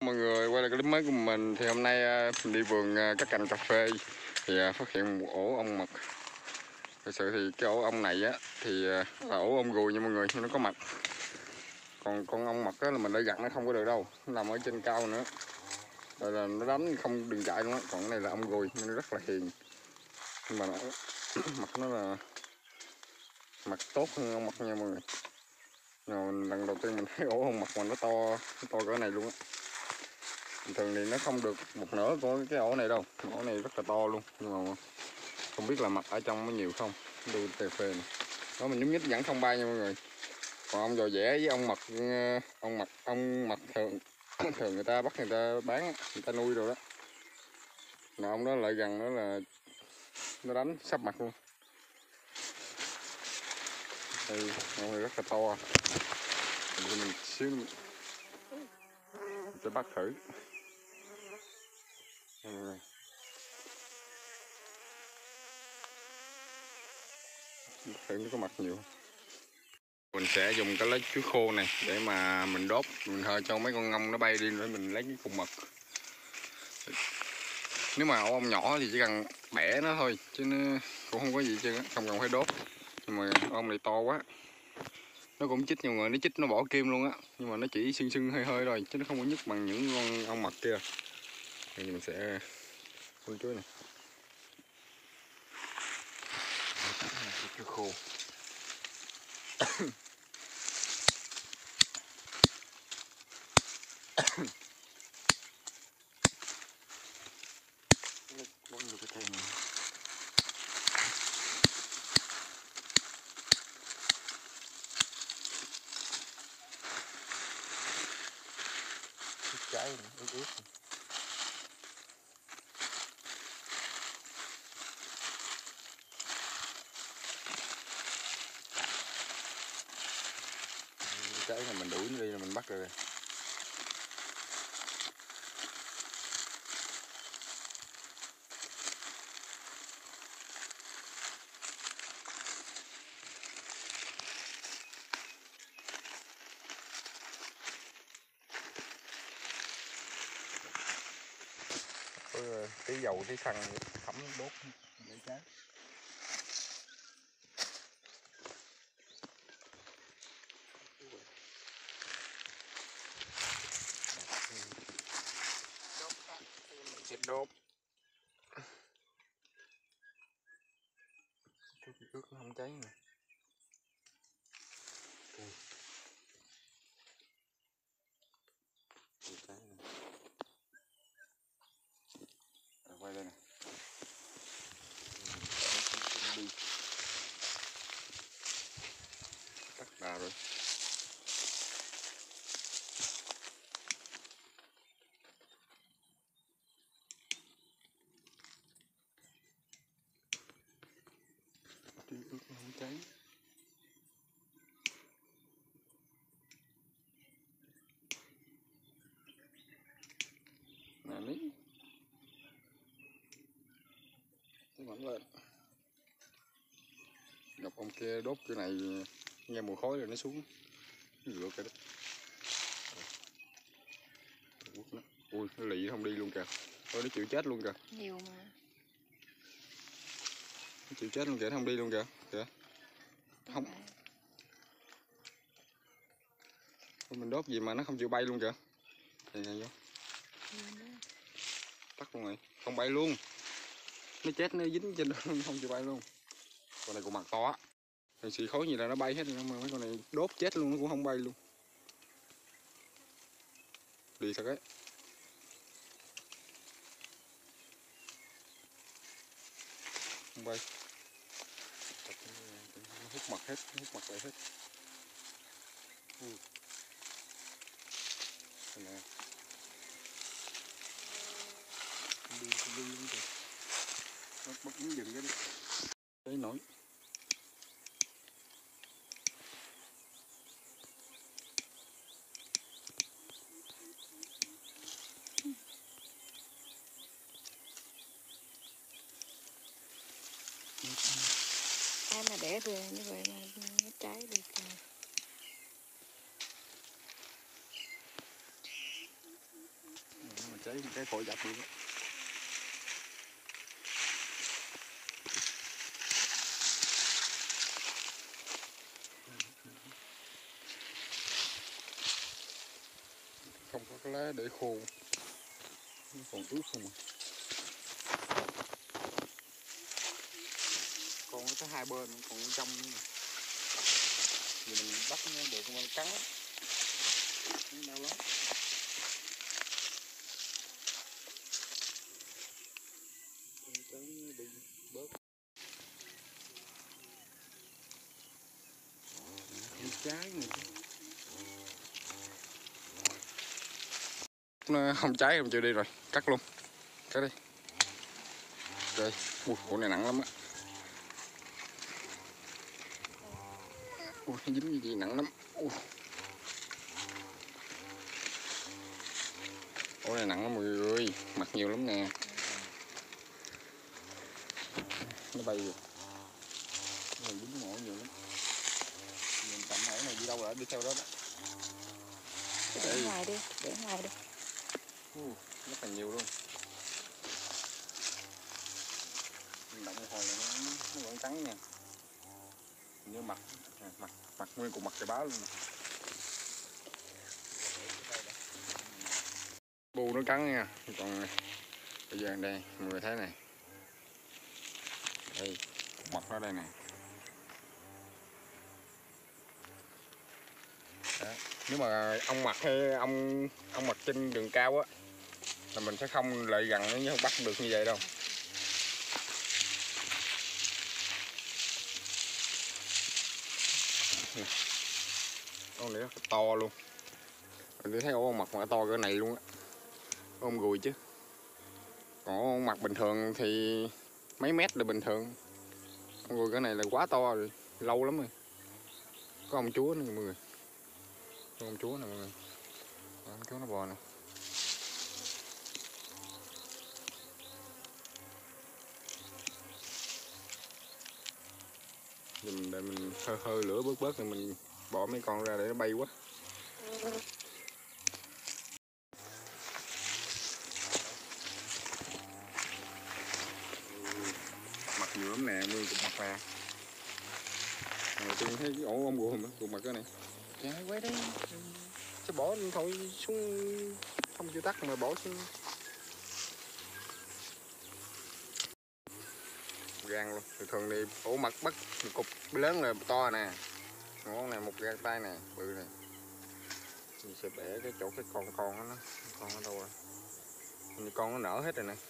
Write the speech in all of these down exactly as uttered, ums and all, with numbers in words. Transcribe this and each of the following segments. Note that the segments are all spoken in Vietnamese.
Mọi người quay lại clip mới của mình. Thì hôm nay mình đi vườn cắt cành cà phê thì phát hiện một ổ ong mật. Thực sự thì cái ổ ong này á thì là ổ ong ruồi nha mọi người, nhưng nó có mật. Còn con ong mật á là mình đã gặt nó không có được đâu, nó nằm ở trên cao nữa, rồi là nó đánh không đừng chạy luôn á. Còn cái này là ong ruồi nên nó rất là hiền, nhưng mà nó mật nó là mật tốt hơn ong mật nha mọi người. Rồi lần đầu tiên mình thấy ổ ong mật mà nó to nó to cỡ này luôn á. Bình thường thì nó không được một nửa của cái ổ này đâu, ổ này rất là to luôn, nhưng mà không biết là mật ở trong nó nhiều không. Đu cà phê này đó, mình nhúng nhích vẫn không bay nha mọi người. Còn ong giò vẽ với ong mật ong mật ong mật thường thường người ta bắt người ta bán, người ta nuôi rồi đó, mà ong đó lại gần nữa là nó đánh sắp mặt luôn. Đây ong này rất là to, mình, mình xíu mình sẽ bắt thử. Thử nó có mặt nhiều. Mình sẽ dùng cái lá chuối khô này để mà mình đốt, mình hơi cho mấy con ong nó bay đi để mình lấy cái cục mật. Nếu mà ong nhỏ thì chỉ cần bẻ nó thôi chứ nó cũng không có gì chứ, không cần phải đốt. Nhưng mà ong này to quá, nó cũng chích, nhiều người nó chích nó bỏ kim luôn á, nhưng mà nó chỉ sưng sưng hơi hơi thôi chứ nó không có nhức bằng những con ong mật kia. Thì mình sẽ phun chuối này, chuối khô. Quấn được cái cây này. Trái này, ướt ướt. Trái này mình đuổi nó đi là mình bắt rồi. Có tí dầu tí xăng thấm đốt để cháy. Sẽ đốt chút ướt nó không cháy nè. Cháy nè. Rồi quay đây nè. Đi. Tắt đà rồi. Chút ướt nó không cháy. Nè ní. Cái mảnh lên. Gặp ông kia đốt cái này nghe mùi khói rồi nó xuống. Rửa cái đó. Ui, nó lị không đi luôn kìa. Ôi, nó chịu chết luôn kìa. Nhiều mà. Nó chịu chết luôn kìa, nó không đi luôn kìa. Kìa. Không. Mình đốt gì mà nó không chịu bay luôn kìa. Đây này vô. Tắt luôn rồi, không bay luôn. Nó chết nó dính trên đó không chịu bay luôn. Con này còn mặt to á. Thì xì khói gì là nó bay hết rồi, mà mấy con này đốt chết luôn nó cũng không bay luôn. Đi thật ấy. Không bay. Nó hút mặt hết, nó hút mặt lại hết. Ừ. Đây nè. Đi, đi luôn kìa. Bắt, bắt ứng dừng cái đi. Đấy nổi. Ai mà để về như vậy mà nó cháy được rồi. cháy cái phổi dập luôn. Không có cái lá để khô, nó còn ướt không à. Còn nó tới hai bên còn trong nữa. Vì mình bắt nó được nó cắn lắm, nó đau lắm. Cắn bị bớt. Cái trái này nó không cháy không chịu đi rồi, cắt luôn, cắt đi. Đây, ui, ổ này nặng lắm á. Ui, nó dính cái gì nặng lắm. Ui. Ổ này nặng lắm mọi người ơi, mặt nhiều lắm nè. Nó bay rồi. Nó dính ổ nhiều lắm. Mình cầm ổ này đi đâu rồi, đi theo đó đó. Để ngoài đi, để ngoài đi. Uh, rất là nhiều luôn. Mình động một hồi là nó, nó vẫn trắng nha. Như mặt, mặt, mặt nguyên cùng mặt cái báo luôn nè. Bu nó cắn nha. Còn bây giờ đây, mọi người thấy này. Đây, mặt nó đây nè. Đó. Nếu mà ong mặt hay ong ong mặt trên đường cao á là mình sẽ không lại gần nó, không bắt được như vậy đâu. Con này rất to luôn. Mình thấy ổ mặt mà to cỡ này luôn á. Ôm gùi chứ. Còn ổ mặt bình thường thì mấy mét là bình thường. Con gùi cỡ này là quá to rồi, lâu lắm rồi. Có ông chúa nữa mọi người. Có ông chúa nè mọi người. Ông chúa nó bò nè. Mình để mình hơi hơi lửa bớt bớt rồi mình bỏ mấy con ra để nó bay quá. Mặt nhiều lắm nè, nguyên cục mặt nè. Rồi tôi thấy cái ổ ong bùa mà, cục mặt cái này. Chạy quay đây. Chứ bỏ thôi xuống không chịu tắt mà bỏ xuống. Gan luôn. Thường thường thì ổ mặt bắt một cục lớn là to nè. Con này một gan tay nè, bự nè. Mình sẽ bẻ cái chỗ cái con con đó, nó con ở đâu rồi? Như con nó nở hết rồi nè.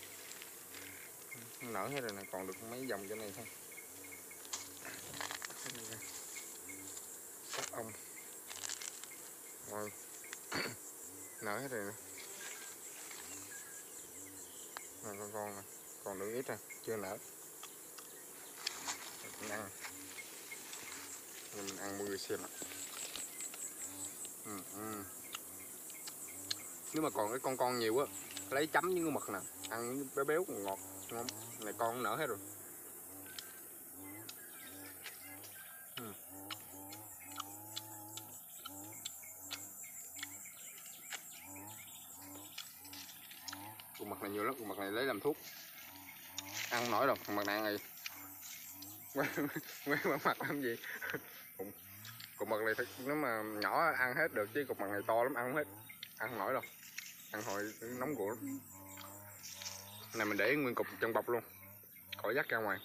Nó nở hết rồi nè, còn được mấy vòng chỗ này thôi. Sắp ong. Rồi. Nở hết rồi nè. Rồi con con nè, còn được ít rồi, chưa nở. Mình ăn. Rồi mình ăn mọi người xem ạ. Ừ, ừ. Nếu mà còn cái con con nhiều á, lấy chấm với cái mực nè, ăn béo béo còn ngọt, ngon. Này con nở hết rồi. Ừ. Cục mặt này nhiều lắm, cục mặt này lấy làm thuốc. Ăn không nổi đâu, cục mặt này ăn này. Quay quay mặt làm gì? Cục, cục mặt này nếu mà nhỏ ăn hết được chứ cục mặt này to lắm ăn không hết. Ăn không nổi đâu. Ăn hồi nóng ruột lắm. Này mình để nguyên cục trong bọc luôn. Khỏi dắt ra ngoài.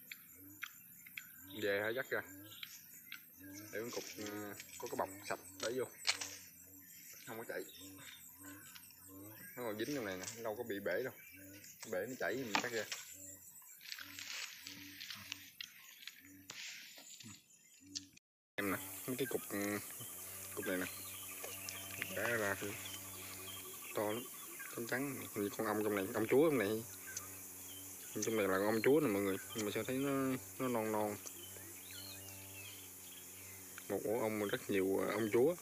Về hãy dắt ra. Để nguyên cục có cái bọc sạch để vô. Không có chảy. Nó còn dính trong này nè, đâu có bị bể đâu. Bể nó chảy mình cắt ra. Em nè, mấy cái cục cục này nè. Bẻ ra thì to lắm. Trắng trắng như con ong trong này, ong chúa trong này. Trong này là con ong chúa nè mọi người, nhưng mà sao thấy nó nó non non. Một ổ ong mà rất nhiều ong chúa.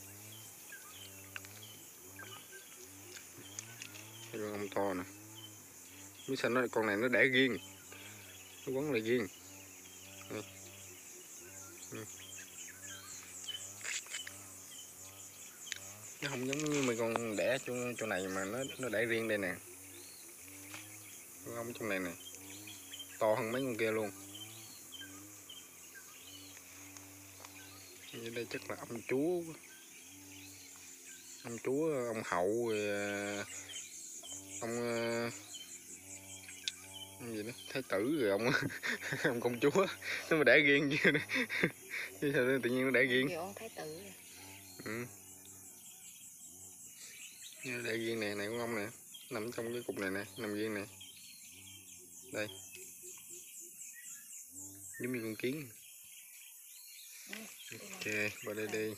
Cái con ong to nè. Biết sao nó con này nó đẻ riêng. Nó quấn lại riêng. Đây. Ừ. Nó không giống như mấy con đẻ đẻ chỗ, chỗ này mà nó nó đẻ riêng đây nè. Con ong trong này nè to hơn mấy con kia luôn. Như đây chắc là ông chúa, ông chúa, ông hậu, ông ông gì đó, thái tử rồi ông ông công chúa nó mà đẻ riêng chứ chứ sao tự nhiên nó đẻ riêng. ông thái tử. Ừ. Nó đẻ riêng nè, này con ong nè, nằm trong cái cục này nè, nằm riêng nè. Đây. Giống như con kiến. Ok, vào đây đi.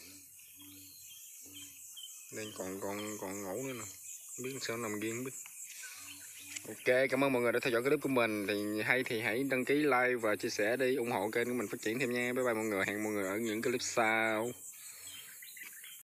Đây còn còn còn ngủ nữa nè. Không biết sao nằm riêng không biết. Ok, cảm ơn mọi người đã theo dõi clip của mình. Thì hay thì hãy đăng ký, like và chia sẻ đi, ủng hộ kênh của mình phát triển thêm nha. Bye bye mọi người, hẹn mọi người ở những clip sau.